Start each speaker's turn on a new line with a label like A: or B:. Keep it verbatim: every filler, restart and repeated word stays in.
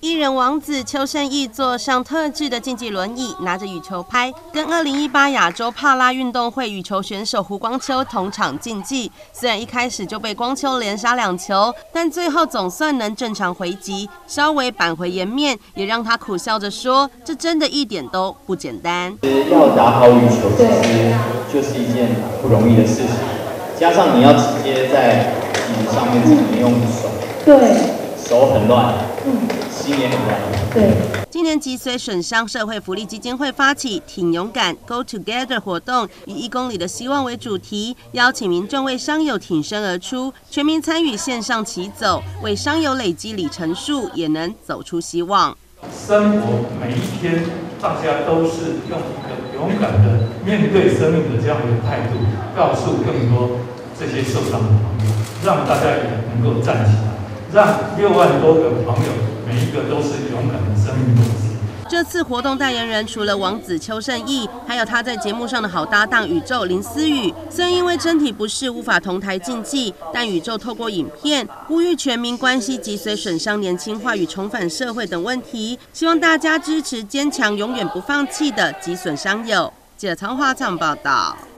A: 艺人王子邱胜翊坐上特制的竞技轮椅，拿着羽球拍，跟二零一八亚洲帕拉运动会羽球选手胡光秋同场竞技。虽然一开始就被光秋连杀两球，但最后总算能正常回击，稍微扳回颜面，也让他苦笑着说：“这真的一点都不简单。”
B: 要打好羽球，其实就是一件不容易的事情，加上你要直接在椅子上面只能用手，对，手很乱，嗯。心也很乱。对，
A: 今年脊髓损伤社会福利基金会发起“挺勇敢 Go Together” 活动，以一公里的希望为主题，邀请民众为伤友挺身而出，全民参与线上骑走，为伤友累积里程数，也能走出希望。
C: 生活每一天，大家都是用一个勇敢的面对生命的这样一个态度，告诉更多这些受伤的朋友，让大家也能够站起来，让六万多个朋友。每一个都是勇敢的生命斗士。
A: 这次活动代言人除了王子邱胜翊，还有他在节目上的好搭档宇宙林思雨。虽然因为身体不适无法同台竞技，但宇宙透过影片呼吁全民关心脊髓损伤年轻化与重返社会等问题，希望大家支持坚强、永远不放弃的脊损伤友。记者曹华这样报道。